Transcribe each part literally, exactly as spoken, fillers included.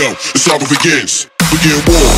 go. The saga begins. Begin war.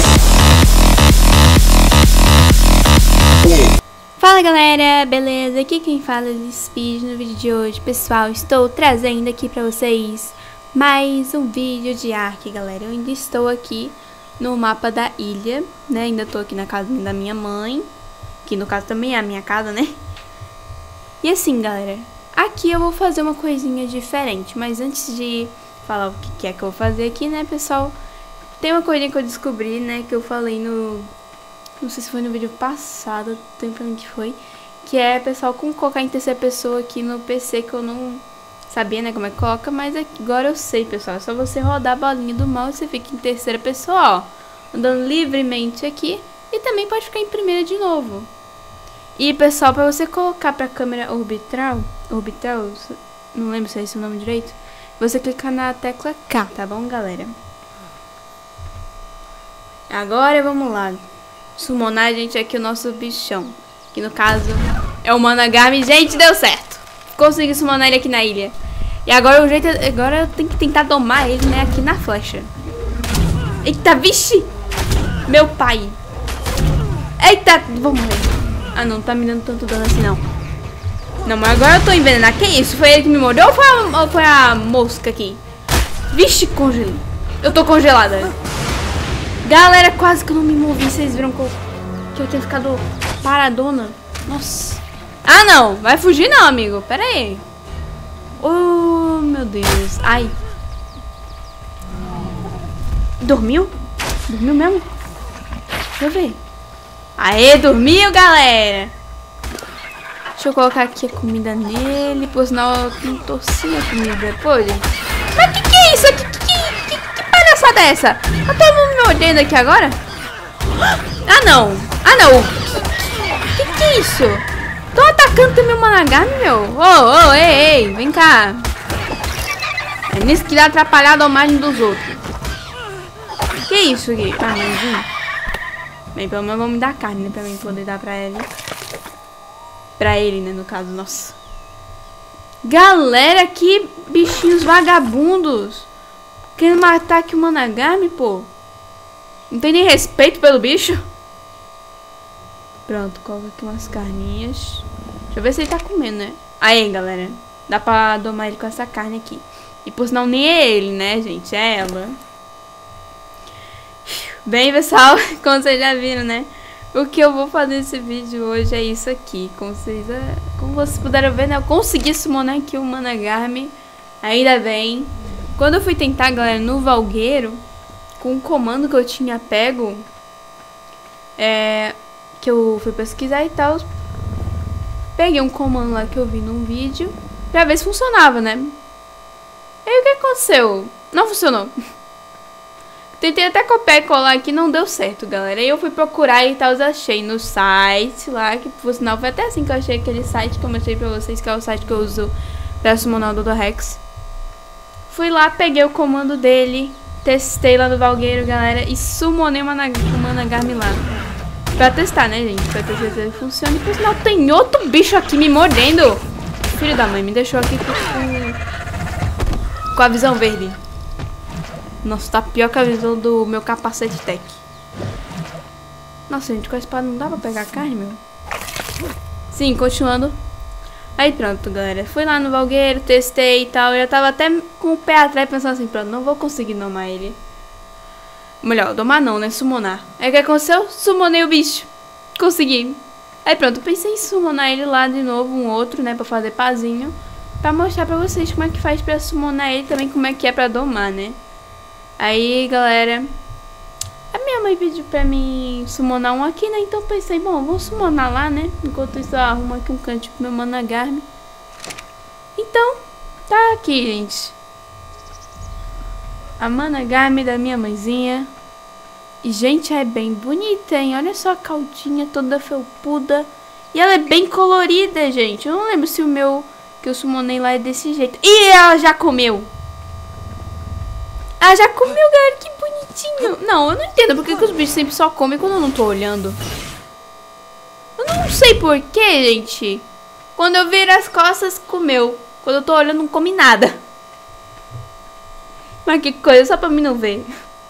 War. Fala galera, beleza? Aqui quem fala é o Speed. No vídeo de hoje, pessoal, estou trazendo aqui pra vocês mais um vídeo de Ark, galera. Eu ainda estou aqui no mapa da ilha, né? Ainda tô aqui na casa da minha mãe, que no caso também é a minha casa, né? E assim, galera, aqui eu vou fazer uma coisinha diferente, mas antes de falar o que é que eu vou fazer aqui, né, pessoal, tem uma coisinha que eu descobri, né, que eu falei no... não sei se foi no vídeo passado, tem pra mim que foi, que é, pessoal, como colocar em terceira pessoa aqui no P C, que eu não sabia, né, como é que coloca, mas agora eu sei, pessoal. É só você rodar a bolinha do mouse e você fica em terceira pessoa, ó, andando livremente aqui, e também pode ficar em primeira de novo. E, pessoal, pra você colocar pra câmera orbital, orbital, não lembro se é esse o nome direito, você clicar na tecla K, tá bom, galera? Agora vamos lá. Summonar, gente, aqui o nosso bichão, que no caso é o Managarmy. Gente, deu certo, consegui summonar ele aqui na ilha. E agora o jeito é, agora eu tenho que tentar domar ele, né, aqui na flecha. Eita, vixe, meu pai. Eita, vou morrer. Ah, não tá me dando tanto dano assim, não. Não, mas agora eu tô envenenado. Que isso? Foi ele que me mordeu ou foi a, ou foi a mosca aqui? Vixe, congelei. Eu tô congelada. Galera, quase que eu não me movi. Vocês viram que eu, que eu tinha ficado paradona? Nossa. Ah, não. Vai fugir não, amigo. Pera aí. Oh, meu Deus. Ai. Dormiu? Dormiu mesmo? Deixa eu ver. Aê, dormiu, galera. Deixa eu colocar aqui a comida nele. Por sinal, eu não torci a comida. Pô, gente. Mas que que é isso aqui? Que, que, que, que palhaçada é essa? Tá todo mundo me mordendo aqui agora? Ah, não. Ah, não. Que que, que é isso? Tô atacando também o Managarmy, meu. Ô, oh, ô, oh, ei, ei. Vem cá. É nisso que dá atrapalhado a imagem dos outros. Que isso aqui? Carnezinho. Bem, pelo menos vamos dar carne, né? Pra mim poder dar pra ele. Pra ele, né? No caso, nossa. Galera, que bichinhos vagabundos. Querendo matar aqui o Managarmy, pô. Não tem nem respeito pelo bicho. Pronto, coloca aqui umas carninhas. Deixa eu ver se ele tá comendo, né? Aí, galera. Dá pra domar ele com essa carne aqui. E por sinal, nem é ele, né, gente? É ela. Bem, pessoal, como vocês já viram, né? O que eu vou fazer nesse vídeo hoje é isso aqui. Como vocês, como vocês puderam ver, né? Eu consegui summonar aqui o Managarmy. Ainda bem. Quando eu fui tentar, galera, no Valgueiro, com o comando que eu tinha pego, é, que eu fui pesquisar e tal, peguei um comando lá que eu vi num vídeo pra ver se funcionava, né? E o que aconteceu? Não funcionou. Tentei até copiar e colar aqui, não deu certo, galera. Aí eu fui procurar e tal, achei no site lá, que por sinal foi até assim que eu achei aquele site que eu mostrei pra vocês, que é o site que eu uso pra summonar o Dodorex. Fui lá, peguei o comando dele, testei lá no Valgueiro, galera, e summonei o Managarmy lá. Pra testar, né, gente? Pra ter certeza que funciona. E por sinal tem outro bicho aqui me mordendo. Filho da mãe, me deixou aqui com, com a visão verde. Nossa, tá pior que a visão do meu capacete tech. Nossa, gente, com a espada não dá pra pegar carne, meu. Sim, continuando. Aí pronto, galera. Fui lá no Valgueiro, testei e tal. Eu já tava até com o pé atrás pensando assim, pronto, não vou conseguir domar ele. Melhor, domar não, né? Summonar. Aí o que aconteceu? Summonei o bicho. Consegui. Aí pronto, pensei em summonar ele lá de novo, um outro, né? Pra fazer pazinho. Pra mostrar pra vocês como é que faz pra summonar ele, também como é que é pra domar, né? Aí, galera, a minha mãe pediu pra mim summonar um aqui, né? Então pensei, bom, vou summonar lá, né? Enquanto isso eu arrumo aqui um canto pro meu Managarmy. Então, tá aqui, gente. A Managarmy da minha mãezinha. E, gente, é bem bonita, hein? Olha só a caldinha toda felpuda. E ela é bem colorida, gente. Eu não lembro se o meu que eu summonei lá é desse jeito. E ela já comeu. Ah, já comeu, galera, que bonitinho. Não, eu não entendo porque que os bichos sempre só comem quando eu não tô olhando. Eu não sei porquê, gente. Quando eu viro as costas, comeu. Quando eu tô olhando, não come nada. Mas que coisa, só pra mim não ver.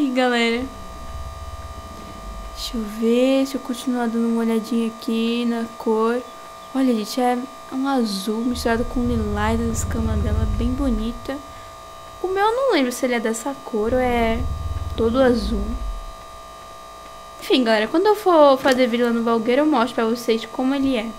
aqui, galera. Deixa eu ver, deixa eu continuar dando uma olhadinha aqui na cor. Olha, gente, é um azul misturado com lilás, a escama dela bem bonita. O meu eu não lembro se ele é dessa cor ou é todo azul. Enfim, galera, quando eu for fazer vídeo lá no Valgueiro, eu mostro pra vocês como ele é.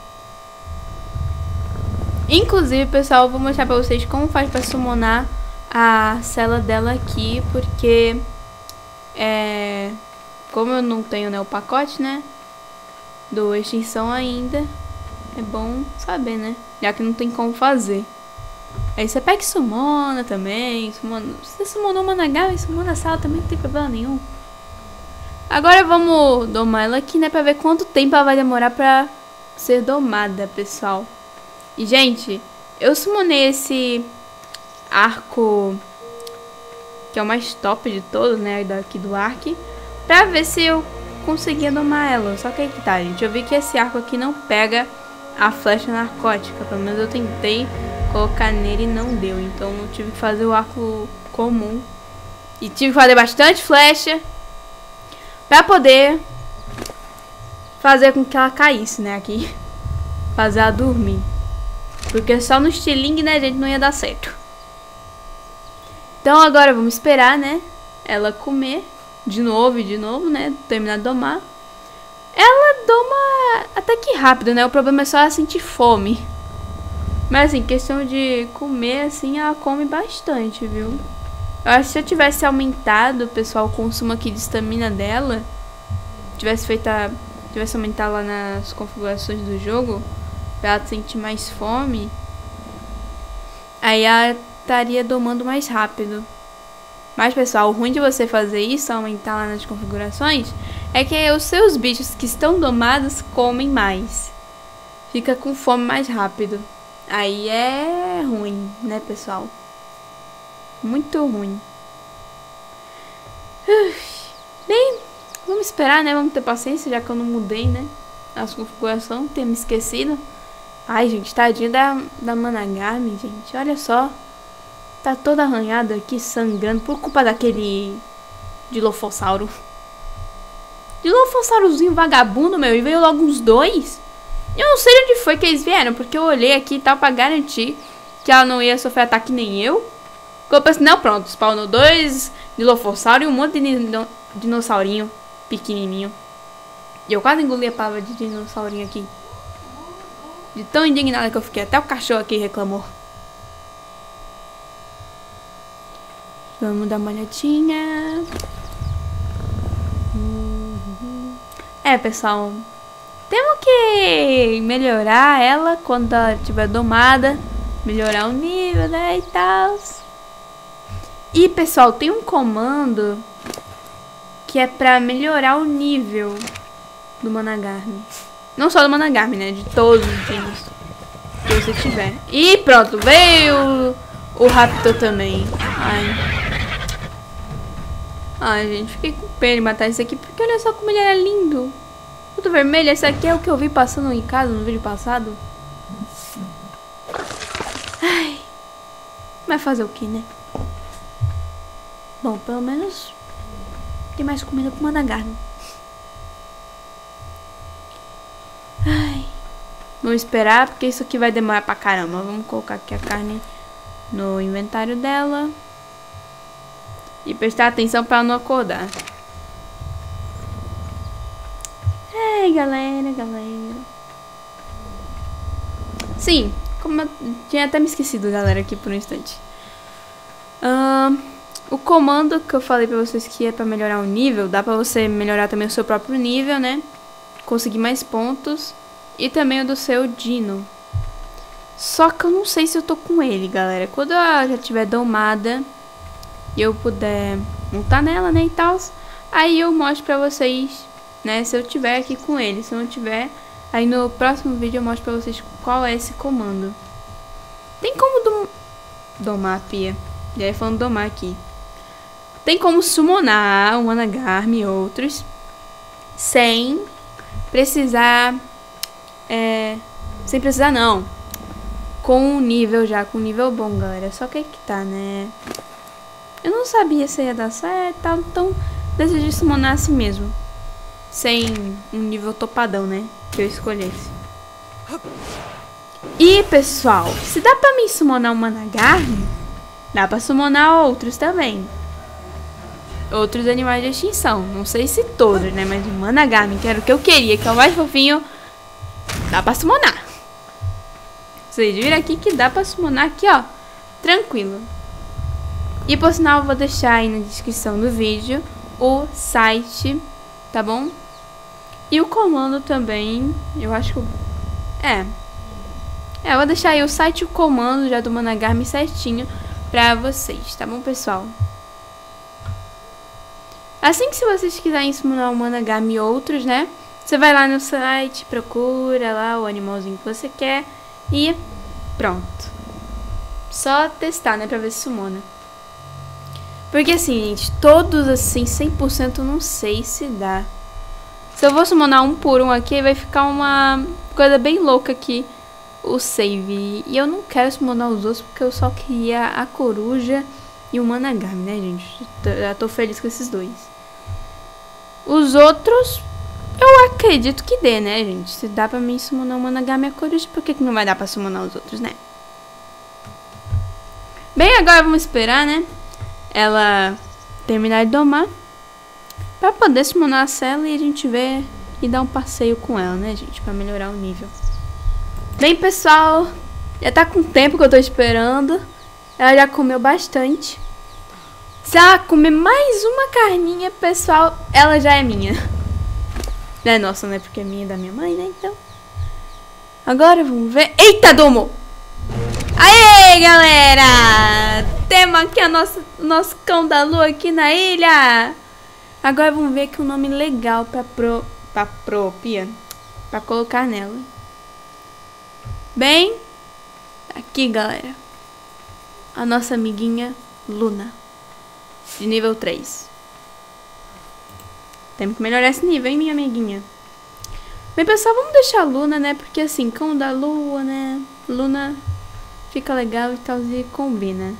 Inclusive, pessoal, eu vou mostrar pra vocês como faz pra summonar a cela dela aqui, porque é, como eu não tenho, né, o pacote, né, do extinção ainda, é bom saber, né, já que não tem como fazer. Aí você pega e summona também, summona, você summonou uma Managá e summona a sala também, não tem problema nenhum. Agora vamos domar ela aqui, né, pra ver quanto tempo ela vai demorar pra ser domada, pessoal. E, gente, eu summonei esse arco, que é o mais top de todos, né, daqui do Ark, pra ver se eu conseguia domar ela. Só que aí que tá, gente, eu vi que esse arco aqui não pega a flecha narcótica. Pelo menos eu tentei colocar nele e não deu. Então eu tive que fazer o arco comum. E tive que fazer bastante flecha pra poder fazer com que ela caísse, né, aqui. Fazer ela dormir. Porque só no estilingue, né, gente, não ia dar certo. Então agora vamos esperar, né, ela comer de novo e de novo, né, terminar de domar. Ela doma até que rápido, né, o problema é só ela sentir fome. Mas assim, questão de comer, assim, ela come bastante, viu. Eu acho que se eu tivesse aumentado, pessoal, o consumo aqui de estamina dela, tivesse feito a, tivesse aumentado lá nas configurações do jogo, pra ela sentir mais fome, aí ela estaria domando mais rápido. Mas, pessoal, o ruim de você fazer isso, aumentar lá nas configurações, é que os seus bichos que estão domados comem mais. Fica com fome mais rápido. Aí é ruim, né, pessoal? Muito ruim. Bem, vamos esperar, né? Vamos ter paciência, já que eu não mudei, né, as configurações, tenho me esquecido. Ai, gente, tadinha da, da Managarme, gente. Olha só. Tá toda arranhada aqui, sangrando, por culpa daquele Dilofossauro. Dilofossaurozinho vagabundo, meu. E veio logo uns dois. Eu não sei de onde foi que eles vieram, porque eu olhei aqui e tal pra garantir que ela não ia sofrer ataque nem eu. Eu pensei, não, pronto, spawnou dois Dilofossauro e um monte de dino, dinossaurinho pequenininho. E eu quase engoli a pava de dinossaurinho aqui. De tão indignada que eu fiquei. Até o cachorro aqui reclamou. Vamos dar uma olhadinha. Uhum. É, pessoal. Temos que melhorar ela quando ela estiver domada. Melhorar o nível, né, e tal. E, pessoal, tem um comando que é pra melhorar o nível do Managarme. Não só do Managarme, né? De todos os itens que você tiver. E pronto, veio o, o Raptor também. Ai. Ai, gente, fiquei com pena de matar esse aqui. Porque olha só como ele era lindo. Tudo vermelho. Esse aqui é o que eu vi passando em casa no vídeo passado. Ai. Vai fazer o que, né? Bom, pelo menos tem mais comida pro Managarme. Ai, vamos esperar, porque isso aqui vai demorar pra caramba. Vamos colocar aqui a carne no inventário dela. E prestar atenção pra ela não acordar. Ai, galera, galera. Sim, como eu tinha até me esquecido, galera, aqui por um instante. Uh, o comando que eu falei pra vocês que é pra melhorar o nível, dá pra você melhorar também o seu próprio nível, né? Conseguir mais pontos. E também o do seu Dino. Só que eu não sei se eu tô com ele, galera. Quando ela já tiver domada e eu puder montar nela, né, e tal, aí eu mostro pra vocês, né, se eu tiver aqui com ele. Se eu não tiver, aí no próximo vídeo eu mostro pra vocês qual é esse comando. Tem como dom... domar, pia. E aí falando domar aqui. Tem como summonar um Managarme e outros sem precisar... É... Sem precisar não. Com um nível já, com um nível bom, galera. Só que aí que tá, né? Eu não sabia se ia dar certo, então decidi summonar assim mesmo. Sem um nível topadão, né? Que eu escolhesse. E, pessoal, se dá pra mim summonar um Managarmy, dá pra summonar outros também. Outros animais de extinção. Não sei se todos, né? Mas o Managarmy, que era o que eu queria, que é o mais fofinho, dá pra summonar. Vocês viram aqui que dá pra summonar aqui, ó. Tranquilo. E por sinal, eu vou deixar aí na descrição do vídeo o site, tá bom? E o comando também. Eu acho que... É. É, eu vou deixar aí o site e o comando já do Managarmy certinho pra vocês, tá bom, pessoal? Assim que se vocês quiserem summonar o Managarmy e outros, né? Você vai lá no site, procura lá o animalzinho que você quer e pronto. Só testar, né, pra ver se summona. Porque assim, gente, todos assim, cem por cento eu não sei se dá. Se eu vou summonar um por um aqui, vai ficar uma coisa bem louca aqui, o save. E eu não quero summonar os outros porque eu só queria a coruja e o Managarmy, né, gente? Já tô feliz com esses dois. Os outros, eu acredito que dê, né, gente? Se dá pra mim summonar o Managarmy e a coruja, por que que não vai dar pra summonar os outros, né? Bem, agora vamos esperar, né? Ela terminar de domar pra poder summonar a Cela e a gente ver e dar um passeio com ela, né, gente? Pra melhorar o nível. Bem, pessoal, já tá com o tempo que eu tô esperando. Ela já comeu bastante. Se ela comer mais uma carninha, pessoal, ela já é minha. Não é nossa, né? Porque é minha e da minha mãe, né? Então. Agora vamos ver. Eita, domou! Aê, galera! Temos aqui a nossa, o nosso cão da lua aqui na ilha. Agora vamos ver aqui um nome legal pra pro... Pra pro, Pia. Pra colocar nela. Bem, aqui, galera. A nossa amiguinha Luna. De nível três. Temos que melhorar esse nível, hein, minha amiguinha? Bem, pessoal, vamos deixar a Luna, né? Porque assim, cão da lua, né? Luna fica legal e tal, e combina.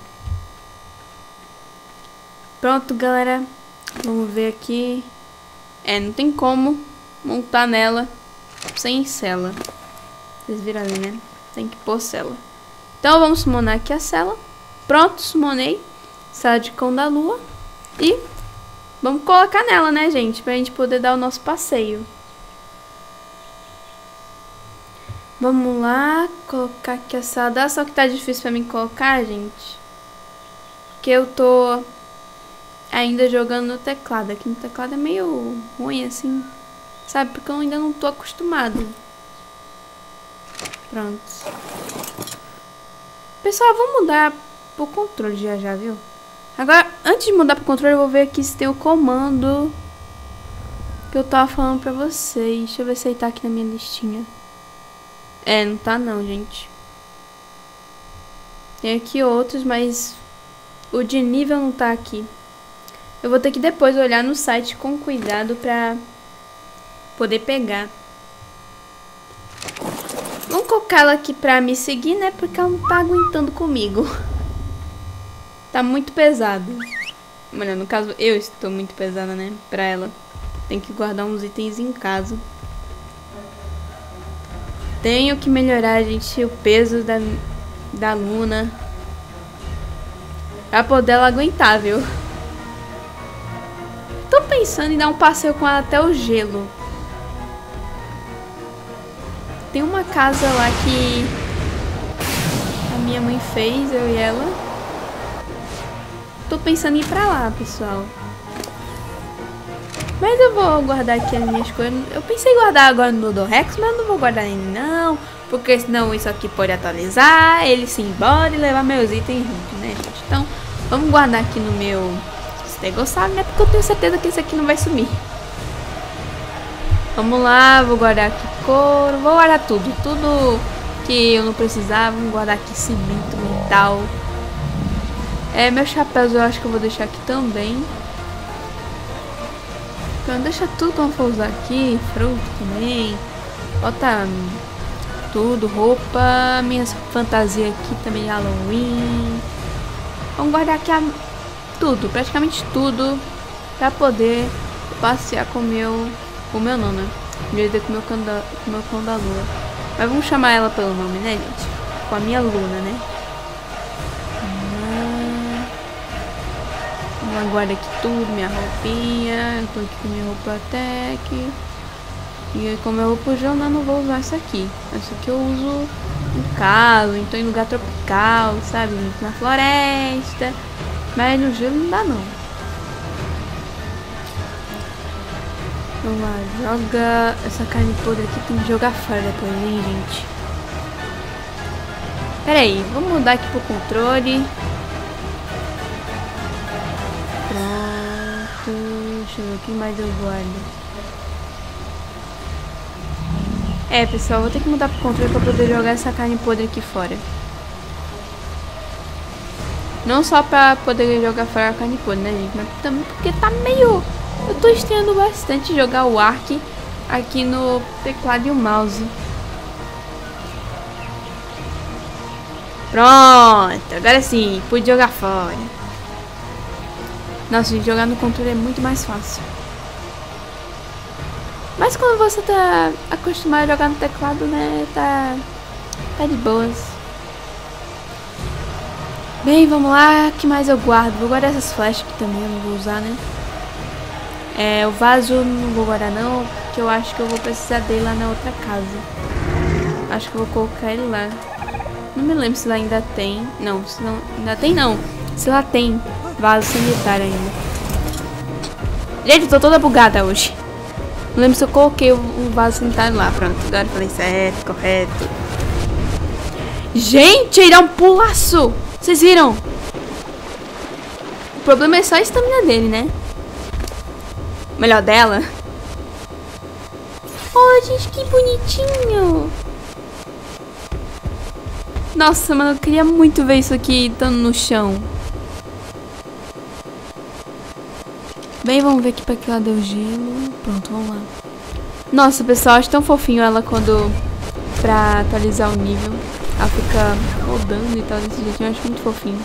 Pronto, galera. Vamos ver aqui. É, não tem como montar nela sem Cela. Vocês viram ali, né? Tem que pôr Cela. Então vamos summonar aqui a Cela. Pronto, summonei. Cela de cão da lua. E vamos colocar nela, né, gente? Pra gente poder dar o nosso passeio. Vamos lá. Colocar aqui a Cela. Só que tá difícil pra mim colocar, gente. Porque eu tô ainda jogando no teclado. Aqui no teclado é meio ruim, assim. Sabe? Porque eu ainda não tô acostumada. Pronto. Pessoal, vou mudar pro controle já já, viu? Agora, antes de mudar pro controle, eu vou ver aqui se tem o comando que eu tava falando pra vocês. Deixa eu ver se ele tá aqui na minha listinha. É, não tá não, gente. Tem aqui outros, mas o de nível não tá aqui. Eu vou ter que depois olhar no site com cuidado pra poder pegar. Vamos colocar ela aqui pra me seguir, né? Porque ela não tá aguentando comigo. Tá muito pesado. Olha, no caso, eu estou muito pesada, né? Pra ela. Tem que guardar uns itens em casa. Tenho que melhorar, gente, o peso da, da Luna. Pra poder ela aguentar, viu? Tô pensando em dar um passeio com ela até o gelo. Tem uma casa lá que a minha mãe fez, eu e ela. Tô pensando em ir pra lá, pessoal. Mas eu vou guardar aqui as minhas coisas. Eu pensei em guardar agora no Dodorex, mas eu não vou guardar ainda não. Porque senão isso aqui pode atualizar, ele se embora e levar meus itens junto, né, gente? Então, vamos guardar aqui no meu estegossauro, né? Porque eu tenho certeza que esse aqui não vai sumir. Vamos lá, vou guardar aqui couro, vou guardar tudo, tudo que eu não precisava, vou guardar aqui cimento, metal. É, meus chapéus eu acho que eu vou deixar aqui também. Então deixa tudo que eu for usar aqui, fruta também, bota tudo, roupa, minhas fantasias aqui também de Halloween. Vamos guardar aqui a, tudo, praticamente tudo pra poder passear com o meu, com o meu nome, né? Com o meu cão da, com o meu cão da lua. Mas vamos chamar ela pelo nome, né, gente? Com a minha Luna, né? Vamos guardar aqui tudo, minha roupinha. Eu tô aqui com minha roupa Tech. E como eu vou pro Jona, eu não vou usar essa aqui. Essa aqui eu uso em casa, então em lugar tropical, sabe? Na floresta. Mas no gelo não dá não. Vamos lá, joga essa carne podre aqui, tem que jogar fora depois, hein, gente? Pera aí, vamos mudar aqui pro controle. Pronto, deixa eu ver o que mais eu guardo. É, pessoal, vou ter que mudar pro controle pra poder jogar essa carne podre aqui fora. Não só pra poder jogar fora a carne podre, né, gente? Mas também porque tá meio... Eu tô estranhando bastante jogar o Ark aqui no teclado e o mouse. Pronto, agora sim, pude jogar fora. Nossa, gente, jogar no controle é muito mais fácil. Mas quando você tá acostumado a jogar no teclado, né, tá, tá de boas. Bem, vamos lá, o que mais eu guardo? Vou guardar essas flechas aqui também, eu não vou usar, né? É, o vaso não vou guardar não, porque eu acho que eu vou precisar dele lá na outra casa. Acho que eu vou colocar ele lá. Não me lembro se lá ainda tem. Não, se não, ainda tem não. Se lá tem vaso sanitário ainda. Gente, eu tô toda bugada hoje. Não lembro se eu coloquei o, o vaso sanitário lá. Pronto, agora eu falei certo, correto. Gente, ele dá um pulaço. Vocês viram? O problema é só a estamina dele, né? Melhor dela. Oh, gente, que bonitinho. Nossa, mano, eu queria muito ver isso aqui estando no chão. Bem, vamos ver aqui pra que lado é o gelo. Pronto, vamos lá. Nossa, pessoal, acho tão fofinho ela quando... Pra atualizar o nível. Ela fica rodando e tal desse jeito. Eu acho muito fofinho.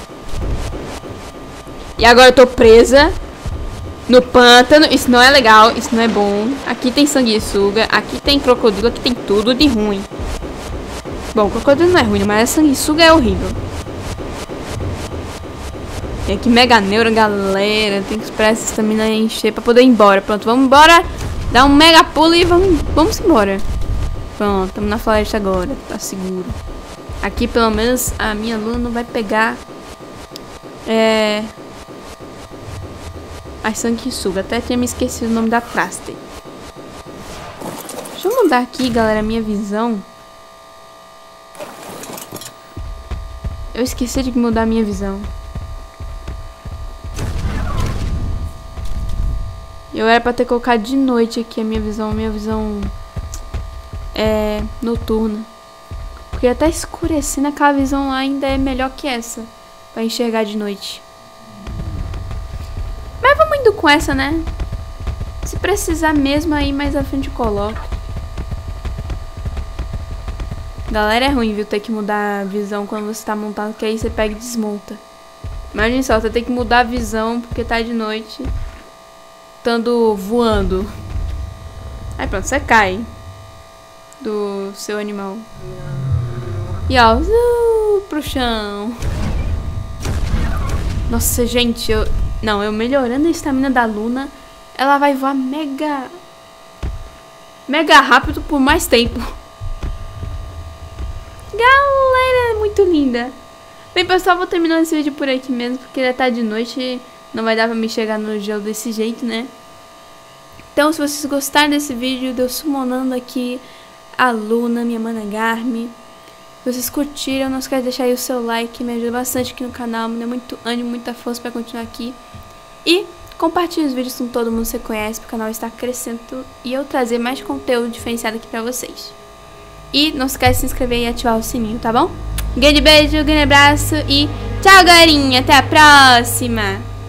E agora eu tô presa no pântano. Isso não é legal, isso não é bom. Aqui tem sanguessuga, aqui tem crocodilo, aqui tem tudo de ruim. Bom, crocodilo não é ruim, mas a sanguessuga é horrível. E aqui mega neuro, galera. Tem que esperar essa estamina encher pra poder ir embora. Pronto, vamos embora. Dá um mega pulo e vamos, vamos embora. Pronto, estamos na floresta agora. Tá seguro. Aqui pelo menos a minha Luna não vai pegar É... a sanguessuga. Até tinha me esquecido o nome da Traste. Deixa eu mudar aqui, galera, a minha visão. Eu esqueci de mudar a minha visão. Eu era pra ter colocado de noite aqui a minha visão. A minha visão é noturna. Porque até escurecendo, aquela visão lá ainda é melhor que essa. Pra enxergar de noite. Mas vamos indo com essa, né? Se precisar mesmo, aí mais à frente eu coloco. Galera, é ruim, viu? Ter que mudar a visão quando você tá montado, que aí você pega e desmonta. Imagina só, você tem que mudar a visão porque tá de noite, estando voando. Aí pronto, você cai do seu animal. E ó, uh, pro chão. Nossa, gente, eu... Não, eu melhorando a estamina da Luna, ela vai voar mega... Mega rápido por mais tempo. Galera, muito linda. Bem, pessoal, vou terminando esse vídeo por aqui mesmo, porque já tá de noite, não vai dar pra me chegar no gelo desse jeito, né? Então, se vocês gostaram desse vídeo, de eu summonando aqui a Luna, minha mana Garmi, se vocês curtiram, não esquece de deixar aí o seu like, me ajuda bastante aqui no canal, me dá muito ânimo, muita força pra continuar aqui. E compartilhe os vídeos com todo mundo que você conhece, para o canal estar crescendo e eu trazer mais conteúdo diferenciado aqui pra vocês. E não esquece de se inscrever e ativar o sininho, tá bom? Um grande beijo, um grande abraço e tchau, galerinha! Até a próxima!